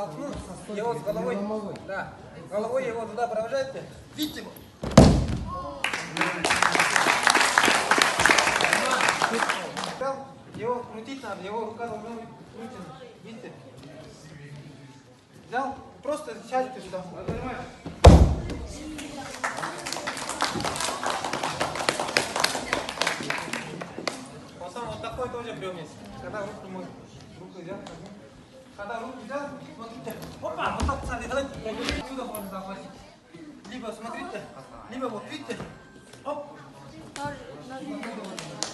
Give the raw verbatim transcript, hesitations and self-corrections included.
Его с головой, да, головой его туда провожаете. Видите его? Его крутить надо, его рука должна быть крутена. Видите? Взял? Просто сядьте сюда. Потом вот такой тоже прием есть. Когда руку мой, руку взял, когда руку взял, смотрите. Опа, вот так смотрите, давайте. Сюда можно захватить. Либо смотрите, либо вот видите. Оп.